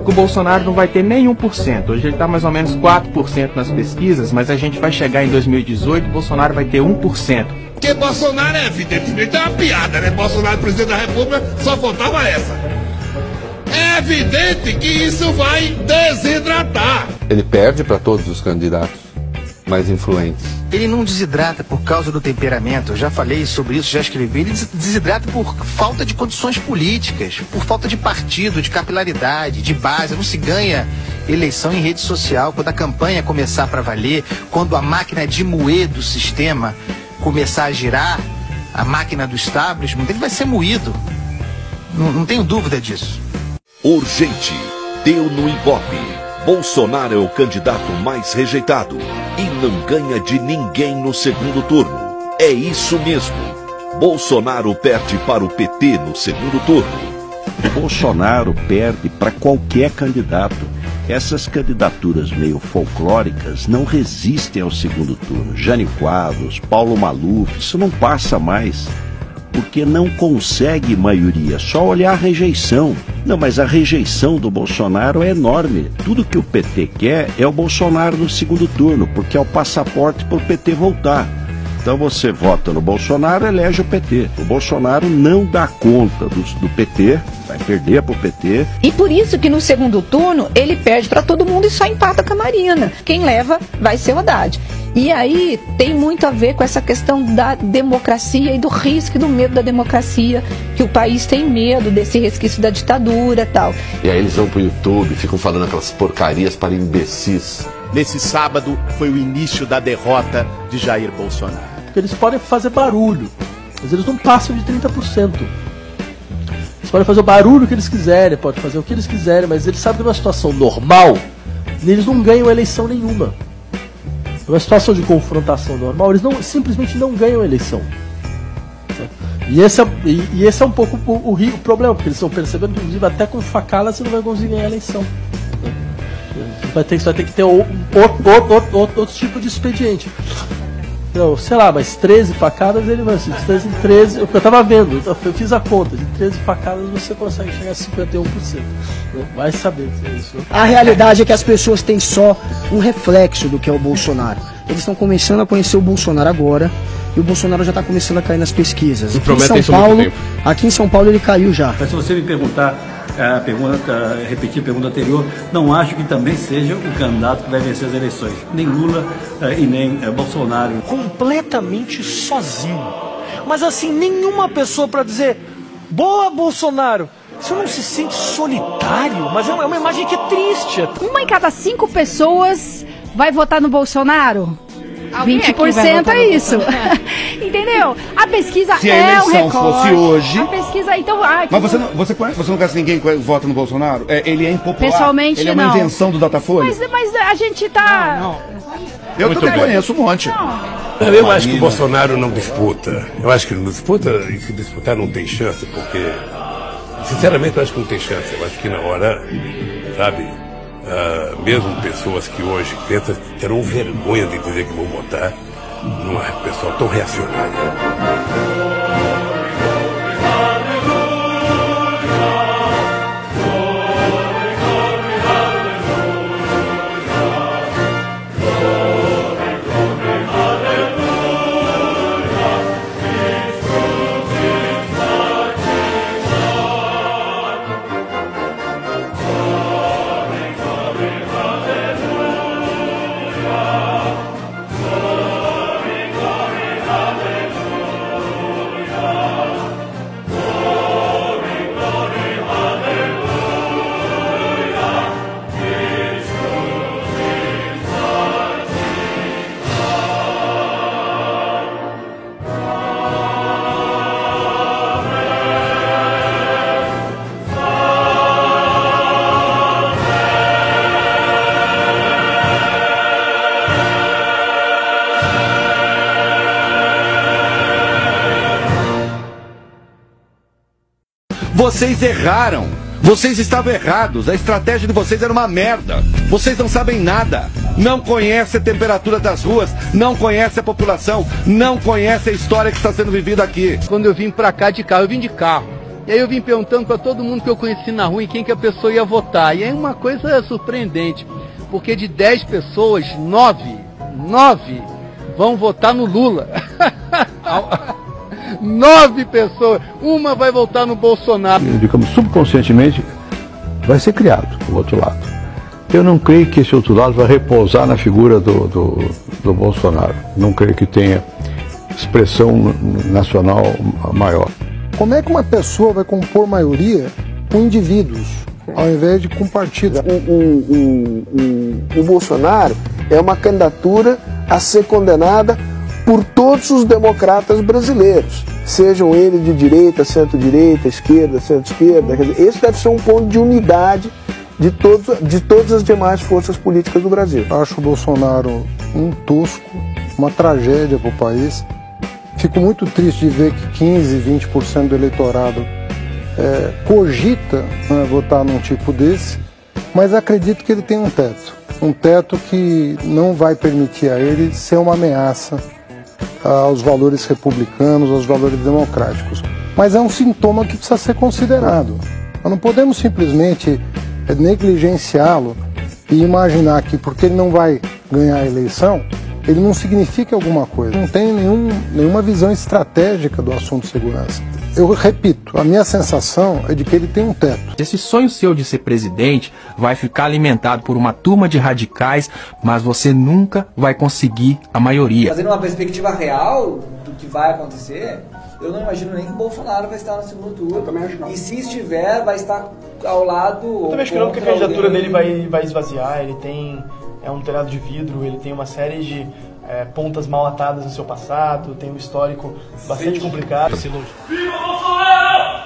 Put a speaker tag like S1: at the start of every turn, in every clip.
S1: que o Bolsonaro não vai ter nem 1%. Hoje ele está mais ou menos 4% nas pesquisas, mas a gente vai chegar em 2018 e o Bolsonaro vai ter 1%.
S2: Porque Bolsonaro evidentemente é uma piada, né? Bolsonaro, presidente da República, só faltava essa. É evidente que isso vai desidratar.
S3: Ele perde para todos os candidatos mais influentes.
S4: Ele não desidrata por causa do temperamento, eu já falei sobre isso, já escrevi. Ele desidrata por falta de condições políticas, por falta de partido, de capilaridade, de base. Não se ganha eleição em rede social. Quando a campanha começar para valer, quando a máquina de moer do sistema começar a girar, a máquina do establishment, ele vai ser moído. Não tenho dúvida disso.
S5: Urgente. Deu no Ibope. Bolsonaro é o candidato mais rejeitado e não ganha de ninguém no segundo turno. É isso mesmo. Bolsonaro perde para o PT no segundo turno.
S6: Bolsonaro perde para qualquer candidato. Essas candidaturas meio folclóricas não resistem ao segundo turno. Jânio Quadros, Paulo Maluf, isso não passa mais. Porque não consegue maioria, só olhar a rejeição. Não, mas a rejeição do Bolsonaro é enorme. Tudo que o PT quer é o Bolsonaro no segundo turno, porque é o passaporte para o PT voltar. Então você vota no Bolsonaro, elege o PT. O Bolsonaro não dá conta do PT, vai perder para o PT.
S7: E por isso que no segundo turno ele perde para todo mundo e só empata com a Marina. Quem leva vai ser o Haddad. E aí tem muito a ver com essa questão da democracia e do risco e do medo da democracia, que o país tem medo desse resquício da ditadura e tal.
S3: E aí eles vão pro YouTube, ficam falando aquelas porcarias para imbecis.
S8: Nesse sábado foi o início da derrota de Jair Bolsonaro.
S9: Porque eles podem fazer barulho, mas eles não passam de 30%. Eles podem fazer o barulho que eles quiserem, podem fazer o que eles quiserem, mas eles sabem que numa situação normal, eles não ganham eleição nenhuma. Numa situação de confrontação normal, eles simplesmente não ganham eleição. E esse é um pouco o problema, porque eles estão percebendo que, inclusive, até com facada você não vai conseguir ganhar a eleição. Você vai ter que ter outro tipo de expediente. Então, sei lá, mas 13 facadas ele vai assim, 13, eu tava vendo, eu fiz a conta, de 13 facadas você consegue chegar a 51%. Vai saber se é isso.
S10: A realidade é que as pessoas têm só um reflexo do que é o Bolsonaro. Eles estão começando a conhecer o Bolsonaro agora, e o Bolsonaro já está começando a cair nas pesquisas. Aqui em São Paulo ele caiu já.
S11: Mas se você me perguntar, repetir a pergunta anterior, não acho que também seja o candidato que vai vencer as eleições. Nem Lula e nem Bolsonaro.
S12: Completamente sozinho. Mas assim, nenhuma pessoa para dizer, boa Bolsonaro. Você não se sente solitário? Mas é uma imagem que é triste.
S13: 1 em cada 5 pessoas vai votar no Bolsonaro? 20% é isso. Entendeu? A pesquisa
S14: se
S13: é
S14: a
S13: um
S14: eleição
S13: recorte.
S14: fosse hoje.
S13: A pesquisa, então.
S14: Mas você não conhece ninguém que vota no Bolsonaro? Ele é impopular.
S13: Pessoalmente,
S14: ele é uma invenção do Datafolha.
S13: Mas a gente tá.
S14: Não. Eu também conheço um monte.
S15: Eu acho que o Bolsonaro não disputa. Eu acho que ele não disputa, e se disputar não tem chance, porque. Sinceramente, eu acho que não tem chance. Eu acho que na hora, sabe? Mesmo pessoas que hoje pensam terão vergonha de dizer que vão votar, não é pessoal tão reacionário.
S14: Vocês erraram. Vocês estavam errados. A estratégia de vocês era uma merda. Vocês não sabem nada. Não conhecem a temperatura das ruas. Não conhecem a população. Não conhecem a história que está sendo vivida aqui.
S1: Quando eu vim pra cá de carro, eu vim de carro.
S16: E aí eu vim perguntando para todo mundo que eu conheci na rua em quem que a pessoa ia votar. E é uma coisa surpreendente, porque de 10 pessoas, 9 vão votar no Lula. 9 pessoas, uma vai votar no Bolsonaro.
S17: Digamos, subconscientemente vai ser criado o outro lado. Eu não creio que esse outro lado vai repousar na figura do Bolsonaro. Não creio que tenha expressão nacional maior.
S18: Como é que uma pessoa vai compor maioria com indivíduos, ao invés de com partidos?
S19: O Bolsonaro é uma candidatura a ser condenada por todos os democratas brasileiros, sejam eles de direita, centro-direita, esquerda, centro-esquerda. Esse deve ser um ponto de unidade de todas as demais forças políticas do Brasil.
S18: Acho o Bolsonaro um tosco, uma tragédia para o país. Fico muito triste de ver que 15, 20% do eleitorado cogita votar num tipo desse, mas acredito que ele tem um teto que não vai permitir a ele ser uma ameaça aos valores republicanos, aos valores democráticos. Mas é um sintoma que precisa ser considerado. Nós não podemos simplesmente negligenciá-lo e imaginar que porque ele não vai ganhar a eleição, ele não significa alguma coisa. Não tem nenhuma visão estratégica do assunto segurança. Eu repito, a minha sensação é de que ele tem um teto.
S1: Esse sonho seu de ser presidente vai ficar alimentado por uma turma de radicais, mas você nunca vai conseguir a maioria.
S20: Fazendo uma perspectiva real do que vai acontecer, eu não imagino nem que o Bolsonaro vai estar no segundo turno. E se estiver, vai estar ao lado...
S21: Eu também acho que não, porque a candidatura dele vai esvaziar, ele tem um telhado de vidro, ele tem uma série de pontas mal atadas no seu passado, tem um histórico bastante complicado.
S22: Viva Bolsonaro!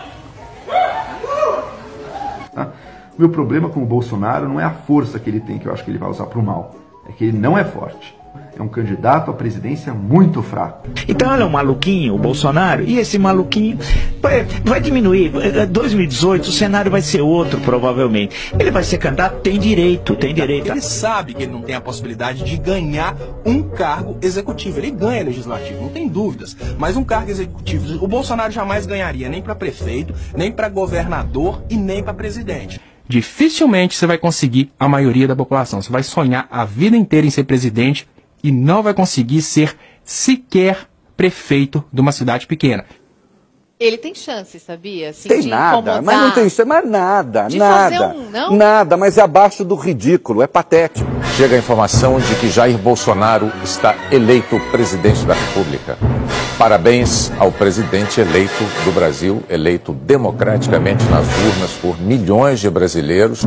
S23: O meu problema com o Bolsonaro não é a força que ele tem, que eu acho que ele vai usar para o mal. É que ele não é forte. É um candidato à presidência muito fraco.
S24: Então ele é um maluquinho, o Bolsonaro, e esse maluquinho vai diminuir. 2018 o cenário vai ser outro, provavelmente. Ele vai ser candidato, tem direito.
S1: Ele sabe que ele não tem a possibilidade de ganhar um cargo executivo. Ele ganha legislativo, não tem dúvidas. Mas um cargo executivo, o Bolsonaro jamais ganharia nem para prefeito, nem para governador e nem para presidente. Dificilmente você vai conseguir a maioria da população. Você vai sonhar a vida inteira em ser presidente e não vai conseguir ser sequer prefeito de uma cidade pequena.
S25: Ele tem chance, sabia? Assim,
S14: tem
S25: de
S14: nada,
S25: incomodar,
S14: mas não tem chance, mas nada,
S25: de
S14: nada.
S25: fazer não?
S14: Nada, mas é abaixo do ridículo, é patético.
S26: Chega a informação de que Jair Bolsonaro está eleito presidente da República. Parabéns ao presidente eleito do Brasil, eleito democraticamente nas urnas por milhões de brasileiros.